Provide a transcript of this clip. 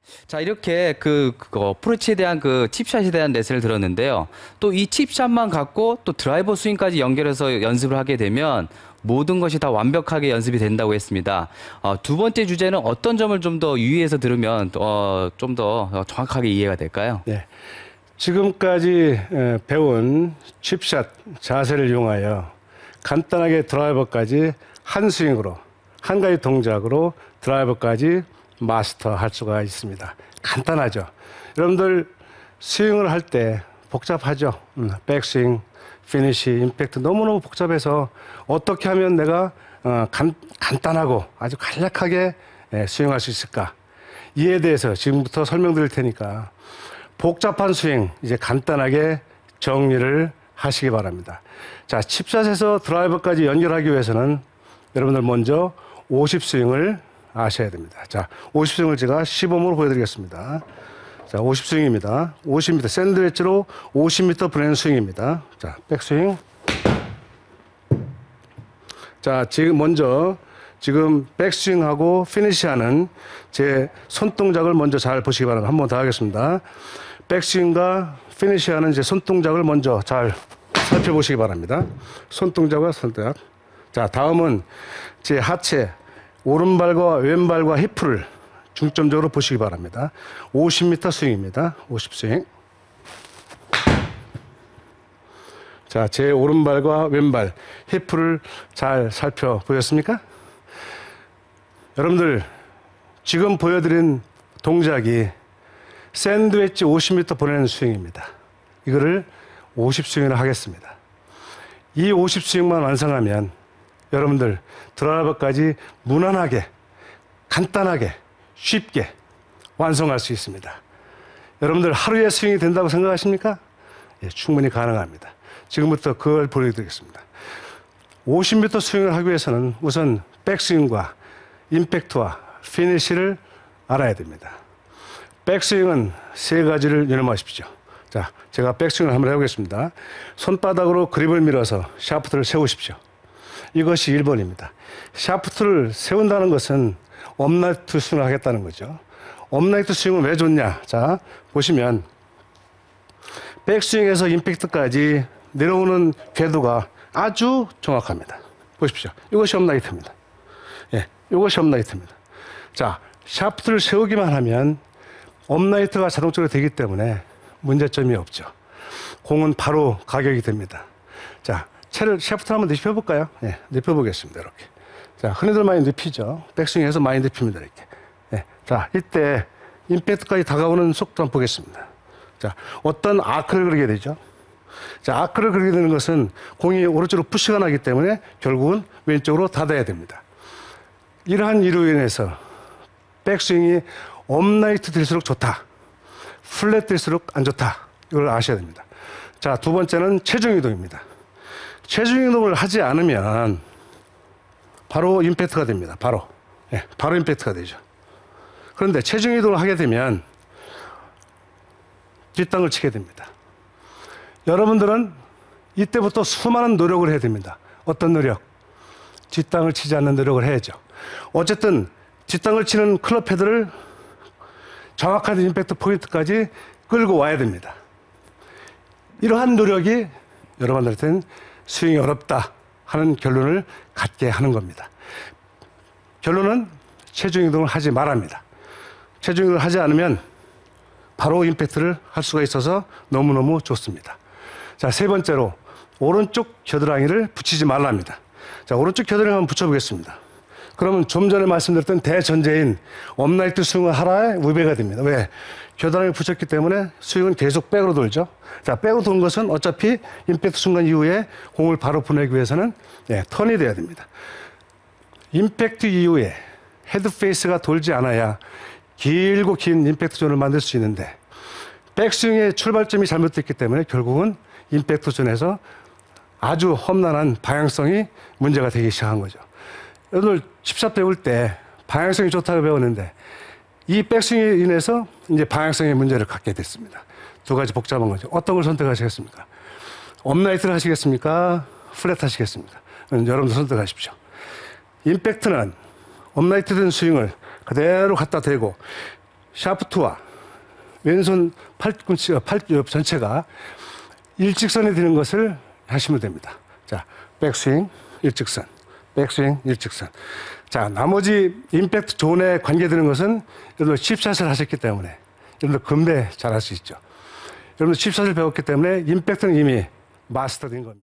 자, 이렇게 프로치에 대한 칩샷에 대한 레슨을 들었는데요. 또 이 칩샷만 갖고 또 드라이버 스윙까지 연결해서 연습을 하게 되면 모든 것이 다 완벽하게 연습이 된다고 했습니다. 두 번째 주제는 어떤 점을 좀 더 유의해서 들으면 좀 더 정확하게 이해가 될까요? 네. 지금까지 배운 칩샷 자세를 이용하여 간단하게 드라이버까지 한 스윙으로, 한 가지 동작으로 드라이버까지 마스터할 수가 있습니다. 간단하죠. 여러분들 스윙을 할 때 복잡하죠. 백스윙, 피니시, 임팩트 너무너무 복잡해서 어떻게 하면 내가 간단하고 아주 간략하게 스윙할 수 있을까? 이에 대해서 지금부터 설명드릴 테니까 복잡한 스윙 이제 간단하게 정리를 하시기 바랍니다. 자, 칩샷에서 드라이버까지 연결하기 위해서는 여러분들 먼저 50스윙을 아셔야 됩니다. 자, 50스윙을 제가 시범으로 보여드리겠습니다. 자, 50스윙입니다. 50m 샌드위치로 50m 브레인 스윙입니다. 자, 백스윙. 자, 지금 백스윙하고 피니시하는 제 손동작을 먼저 잘 보시기 바랍니다. 한 번 더 하겠습니다. 백스윙과 피니시하는 제 손동작을 먼저 잘 살펴보시기 바랍니다. 손동작과 손동작. 자, 다음은 제 하체, 오른발과 왼발과 힙을 중점적으로 보시기 바랍니다. 50m 스윙입니다. 50스윙. 자, 제 오른발과 왼발, 힙을 잘 살펴보셨습니까? 여러분들, 지금 보여드린 동작이 샌드위치 50m 보내는 스윙입니다. 이거를 50스윙을 하겠습니다. 이 50스윙만 완성하면 여러분들 드라이버까지 무난하게, 간단하게, 쉽게 완성할 수 있습니다. 여러분들 하루에 스윙이 된다고 생각하십니까? 예, 충분히 가능합니다. 지금부터 그걸 보여드리겠습니다. 50m 스윙을 하기 위해서는 우선 백스윙과 임팩트와 피니시를 알아야 됩니다. 백스윙은 세 가지를 유념하십시오. 자, 제가 백스윙을 한번 해보겠습니다. 손바닥으로 그립을 밀어서 샤프트를 세우십시오. 이것이 1번입니다. 샤프트를 세운다는 것은 업라이트 스윙을 하겠다는 거죠. 업라이트 스윙은 왜 좋냐? 자, 보시면 백스윙에서 임팩트까지 내려오는 궤도가 아주 정확합니다. 보십시오. 이것이 업라이트입니다. 예, 이것이 업라이트입니다. 자, 샤프트를 세우기만 하면 업라이트가 자동적으로 되기 때문에 문제점이 없죠. 공은 바로 가격이 됩니다. 자, 샤프트를 한번 눕혀볼까요? 예, 눕혀보겠습니다. 이렇게. 자, 흔히들 많이 눕히죠. 백스윙에서 많이 눕힙니다. 이렇게. 예, 자, 이때 임팩트까지 다가오는 속도 한번 보겠습니다. 자, 어떤 아크를 그리게 되죠. 자, 아크를 그리게 되는 것은 공이 오른쪽으로 푸시가 나기 때문에 결국은 왼쪽으로 닫아야 됩니다. 이러한 이유로 인해서 백스윙이 업라이트 될수록 좋다. 플랫 될수록 안 좋다. 이걸 아셔야 됩니다. 자, 두 번째는 체중 이동입니다. 체중 이동을 하지 않으면 바로 임팩트가 됩니다. 바로. 예, 바로 임팩트가 되죠. 그런데 체중 이동을 하게 되면 뒷땅을 치게 됩니다. 여러분들은 이때부터 수많은 노력을 해야 됩니다. 어떤 노력? 뒷땅을 치지 않는 노력을 해야죠. 어쨌든 뒷땅을 치는 클럽 헤드를 정확한 임팩트 포인트까지 끌고 와야 됩니다. 이러한 노력이 여러분들한테는 스윙이 어렵다 하는 결론을 갖게 하는 겁니다. 결론은 체중 이동을 하지 말합니다. 체중 이동을 하지 않으면 바로 임팩트를 할 수가 있어서 너무너무 좋습니다. 자, 세 번째로 오른쪽 겨드랑이를 붙이지 말랍니다. 자, 오른쪽 겨드랑이 한번 붙여보겠습니다. 그러면 좀 전에 말씀드렸던 대전제인 업라이트 스윙을 하라의 우배가 됩니다. 왜? 겨드랑이 붙였기 때문에 스윙은 계속 백으로 돌죠. 자, 백으로 도는 것은 어차피 임팩트 순간 이후에 공을 바로 보내기 위해서는 턴이 돼야 됩니다. 임팩트 이후에 헤드 페이스가 돌지 않아야 길고 긴 임팩트 존을 만들 수 있는데 백스윙의 출발점이 잘못됐기 때문에 결국은 임팩트 존에서 아주 험난한 방향성이 문제가 되기 시작한 거죠. 오늘 칩샷 배울 때 방향성이 좋다고 배웠는데 이 백스윙에 인해서 이제 방향성의 문제를 갖게 됐습니다. 두 가지 복잡한 거죠. 어떤 걸 선택하시겠습니까? 업라이트를 하시겠습니까? 플랫 하시겠습니까? 여러분들 선택하십시오. 임팩트는 업라이트 된 스윙을 그대로 갖다 대고 샤프트와 왼손 팔꿈치, 팔 전체가 일직선에 드는 것을 하시면 됩니다. 자, 백스윙, 일직선, 백스윙, 일직선. 자, 나머지 임팩트 존에 관계되는 것은 여러분들 칩샷을 하셨기 때문에 여러분들 금배 잘 할 수 있죠. 여러분들 칩샷을 배웠기 때문에 임팩트는 이미 마스터된 겁니다.